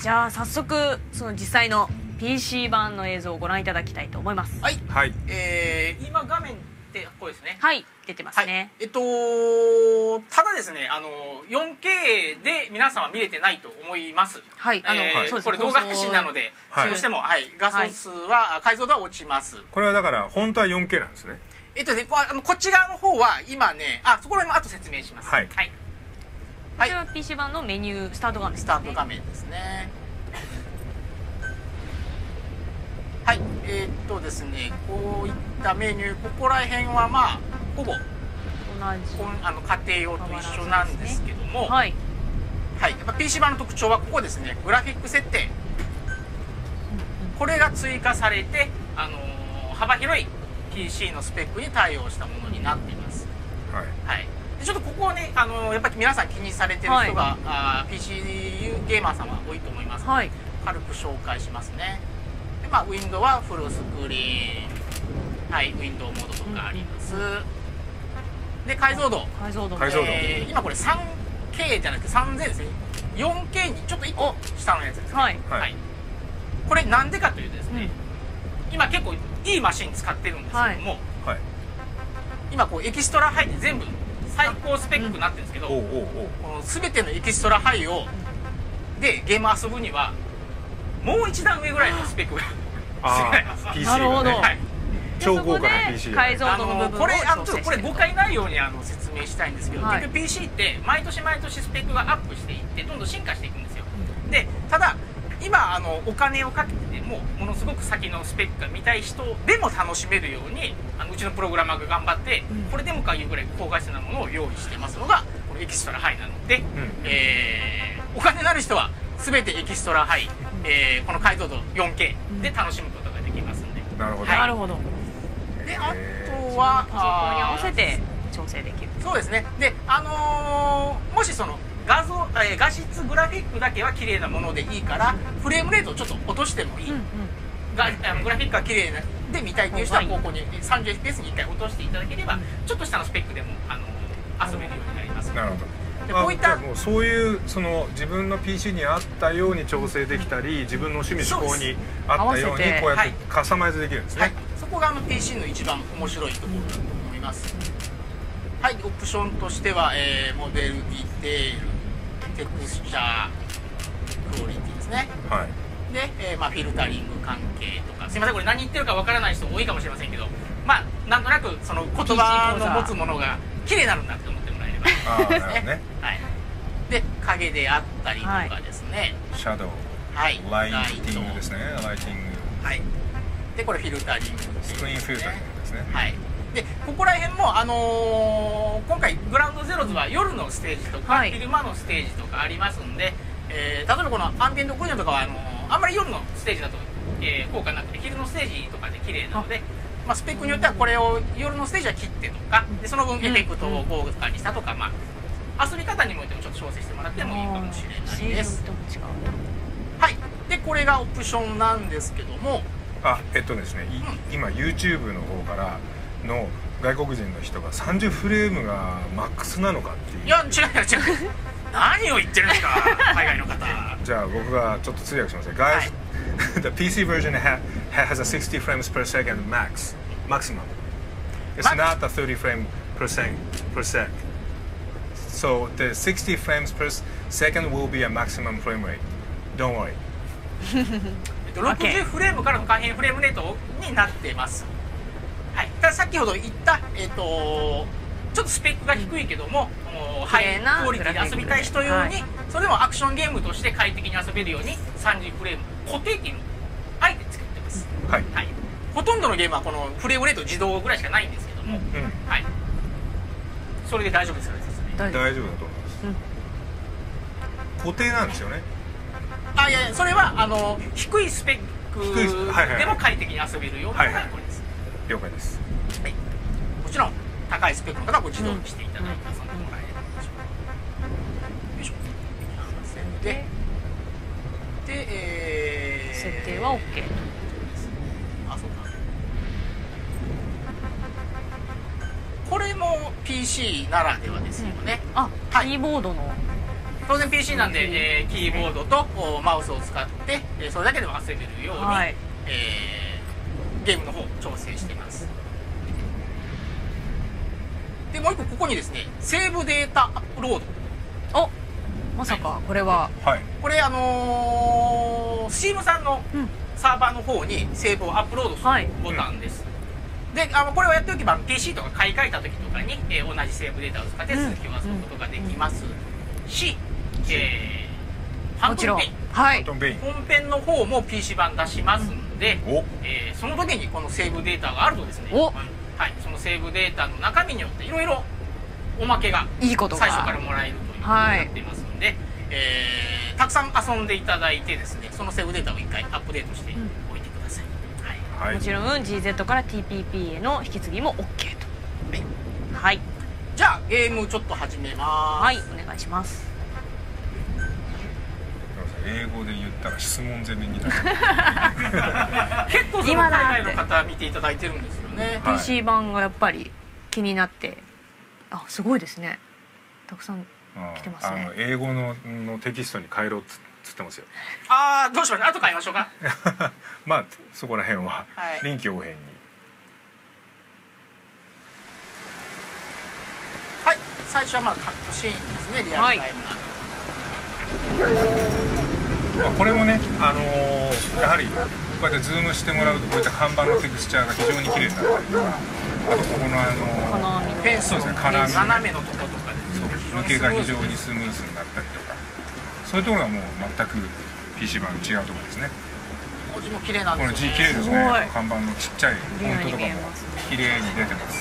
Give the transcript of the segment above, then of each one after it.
じゃあ早速その実際の PC 版の映像をご覧いただきたいと思います。 はい、 はい。 今画面ってこれですね。 はい、出てますね。 ただですね、4K で皆さんは見れてないと思います。 はい、そうです。 これ動画配信なので、 はい、 どうしても、画素数は、解像度は落ちます。 これはだから本当は 4K なんですね。 こっち側の方は今ね、そこら辺も後説明します。 はい。 こちらは PC 版のメニュースタート画面ですね。 スタート画面ですね。はい、ですね、こういったメニュー、ここら辺はまあほぼ同じ家庭用と一緒なんですけども、 はい、 やっぱ PC 版の特徴はここですね、グラフィック設定、これが追加されて、幅広い PC のスペックに対応したものになっています。はい。でちょっとここをね、やっぱり皆さん気にされてる人が、PC ゲーマーさんは多いと思いますので、軽く紹介しますね。でウィンドウはフルスクリーン、ウィンドウモードとかあります。で解像度、今これ 3K じゃなくて3000ですね。4K にちょっと1個下のやつですね。これなんでかというとですね、今結構いいマシン使ってるんですけども、今こうエキストラハイで全部最高スペックになってるんですけど、この全てのエキストラハイでゲーム遊ぶにはもう一段上ぐらいのスペックが必要になります。 PC がね、超豪華な PC 解像度の部分をこれ誤解ないように説明したいんですけど、結局 PC って毎年毎年スペックがアップしていってどんどん進化していくんですよ。でただ今お金をかけてでもものすごく先のスペックが見たい人でも楽しめるようにうちのプログラマーが頑張ってこれでもかいうぐらい高画質なものを用意してますのがこのエキストラハイなので、お金のある人は全てエキストラハイ、この解像度 4K で楽しむことができますので。 なるほど、 なるほど。 であとはパソコンに合わせて調整できる。 そうですね。でもしその画質グラフィックだけは綺麗なものでいいからフレームレートをちょっと落としてもいい、グラフィックが綺麗で見たいという人はここに 30fps に1回落としていただければちょっと下のスペックでも遊べるようになります。 なるほど。 でこういったもうそういうその自分の PC に合ったように調整できたり自分の趣味嗜好に合ったようにこうやってカスタマイズできるんですね。 そこがPC の一番面白いところだと思います。オプションとしては、モデルディテール、テクスチャー、クオリティですね。で、フィルタリング関係とか、すいませんこれ何言ってるかわからない人多いかもしれませんけど、なんとなくその言葉の持つものが綺麗になるんだって思ってもらえればいいですね。で影であったりとかですね、 シャドウ、ライティングですね。ライティング、 でこれフィルタリング、 スクリーンフィルタリングですね。 でここら辺も、今回グラウンドゼロズは夜のステージとか、昼間のステージとかありますんで、例えばこのアンビエントオーディオとかはあんまり夜のステージだと、効果なくて昼のステージとかで綺麗なので、スペックによってはこれを夜のステージは切ってとかでその分エフェクトを豪華にしたとか、遊び方にもよってもちょっと調整してもらってもいいかもしれないです。でこれがオプションなんですけども、 ですね、今 YouTube の方からの外国人の人が30フレームがマックスなのかっていう。 いや違う何を言ってるんですか海外の方。 じゃあ僕がちょっと通訳します。Guys, the PC version has a 60 frames per second maximum. It's not a 30 frame per sec. So the 60 frames per second will be a maximum frame rate. Don't worry. 60フレームからの可変フレームレートになってます。ただ先ほど言ったちょっとスペックが低いけどもハイクオリティで遊びたい人用に、それでもアクションゲームとして快適に遊べるように30フレーム固定っていうのをあえて作ってます。ほとんどのゲームはこのフレームレート自動ぐらいしかないんですけども、それで大丈夫ですかね。 大丈夫だと思います。固定なんですよね。 いやそれは低いスペックでも快適に遊べるようなのがこれです。 了解です。 もちろん高いスペックの方は自動にしていただいて遊んでもらえればいいでしょう。よいしょ。で設定は OK。 そうか。これも PC ならではですよね。 キーボードの当然 PC なんで、キーボードとマウスを使って、それだけでも遊べるように、 はい、 ゲームの方を調整しています。でもう一個ここにですね、セーブデータアップロード。 お、まさかこれは、 はい、 これSteam さんのサーバーの方にセーブをアップロードするボタンです。でこれをやっておけば PC とか買い替えた時とかに、同じセーブデータを使って続きを遊ぶことができますし、ファントムペイン、 はい、 本編の方も PC 版出しますので、その時にこのセーブデータがあるとですね、はい、そのセーブデータの中身によっていろいろおまけが最初からもらえるということになっていますので、たくさん遊んでいただいてですね、そのセーブデータを1回アップデートしておいてください。 はい、もちろん GZ から TPP への引き継ぎも OK と。はい、 じゃあゲームちょっと始めます。 はい、お願いします。 英語で言ったら質問攻めになる結構その海外の方見ていただいてるんですよね。 PC 版がやっぱり気になって、あ、すごいですね、たくさん来てますね。 英語のテキストに変えろっつってますよ。 ああ、どうしましょう、後変えましょうかまあそこら辺は臨機応変に。 はい、最初はまあカットシーンですね、リアルタイムな。 これもね、やはりこうやってズームしてもらうとこういった看板のテクスチャーが非常に綺麗になったりとか、あとここのフェンスの斜めのとことかで抜けが非常にスムーズになったりとか、そういうところがもう全く PC 版の違うところですね。 文字も綺麗なんですよね。 この字綺麗ですね。看板のちっちゃいフォントとかも綺麗に出てます。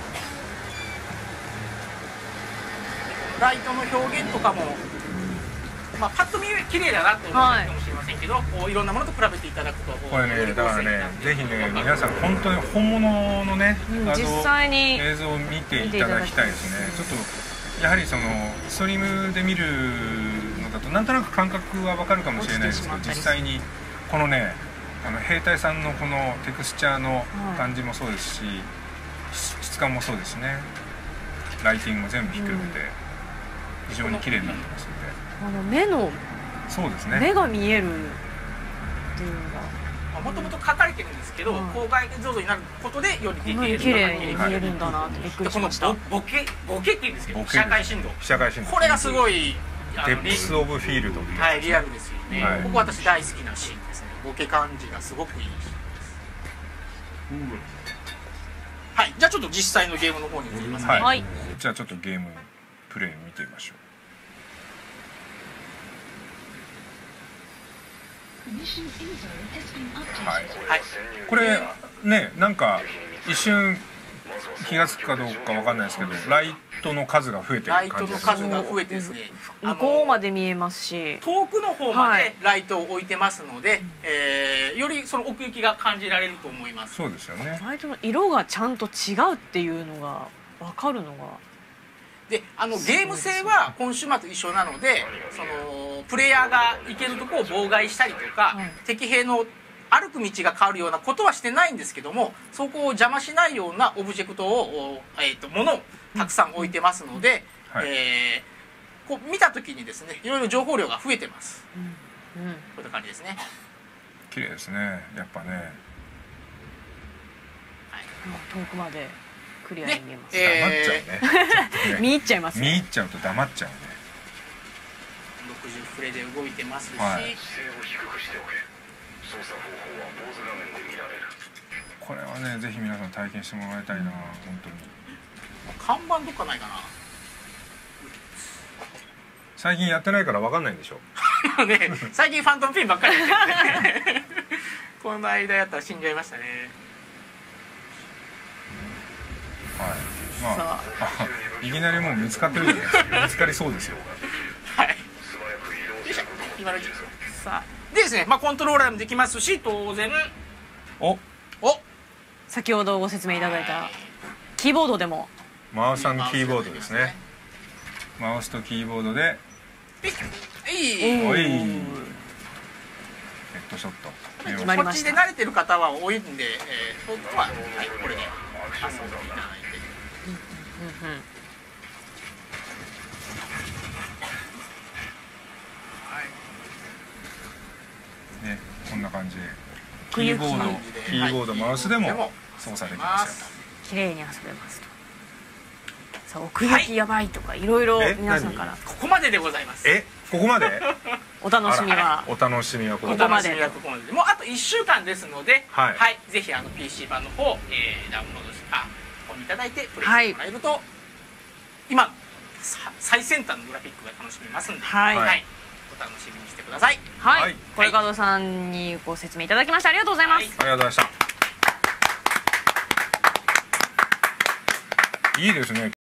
ライトの表現とかも、まあ、パッと見綺麗だなと思うかもしれませんけど、いろんなものと比べていただくと、 これね、だからね、ぜひね、皆さん本当に本物のね、 実際に映像を見ていただきたいですね。ちょっとやはりそのストリームで見るのだとなんとなく感覚はわかるかもしれないですけど、実際にこのね、兵隊さんのこのテクスチャーの感じもそうですし、質感もそうですね。ライティングも全部ひっくるめて非常に綺麗になってますので、 目の、 そうですね、 目が見えるっていうのがもともと書かれてるんですけど、高解像度になることでよりディテール綺麗に見えるんだなってびっくりしました。 このボケっていうんですけど、被写界深度、これがすごいデプスオブフィールド、 はい、リアルですよね。ここ私大好きなシーンですね。ボケ感じがすごくいいシーンです。はい、じゃあちょっと実際のゲームの方に移りますね。 はい、 じゃあちょっとゲームプレイ見てみましょう。はい、これね、なんか一瞬気が付くかどうかわかんないですけど、ライトの数が増えてる感じです。 ライトの数が増えてですね、 向こうまで見えますし、 遠くの方までライトを置いてますので、よりその奥行きが感じられると思います。 そうですよね。 ライトの色がちゃんと違うっていうのが分かるのが。 でゲーム性はコンシューマーと一緒なので、そのプレイヤーが行けるところを妨害したりとか、敵兵の歩く道が変わるようなことはしてないんですけども、そこを邪魔しないようなオブジェクトを、物をたくさん置いてますので、こう見た時にですね、いろいろ情報量が増えてます。こういった感じですね。 綺麗ですね、やっぱね。 遠くまでクリアに見えます。 黙っちゃうね。 見入っちゃいますね。 見入っちゃうと黙っちゃうね。 60フレで動いてますし、 これはね、ぜひ皆さん体験してもらいたいな、本当に。 看板どっかないかな。 最近やってないから分かんないんでしょね、最近ファントムピンばっかりやっててこの間やったら死んじゃいましたね。 はい、まあいきなりもう見つかってるじゃないですか。見つかりそうですよ。 はい、よいしょ、今のうちさあでですね、まあコントローラーもできますし、当然先ほどご説明いただいたキーボードでも、 マウス&キーボードですね。マウスとキーボードでピッ、 おいヘッドショット決まりました。 こっちで慣れてる方は多いんで、そういうことは、はい、これで遊んでいただいて、 ね、こんな感じで奥行きキーボードマウスでも操作できますよと。 綺麗に遊べますと。さあ奥行きやばいとかいろいろ皆さんからここまででございます。 ここまでお楽しみはお楽しみはここお楽しみはここまででもうあと1週間ですので、 はいぜひPC 版の方、ダウンロード購入いただいてプレイしてもらえると、今最先端のグラフィックが楽しめますんで、 はいお楽しみにしてください。 はい、 はいコレカードさんにご説明いただきましてありがとうございます。 ありがとうございました。いいですね。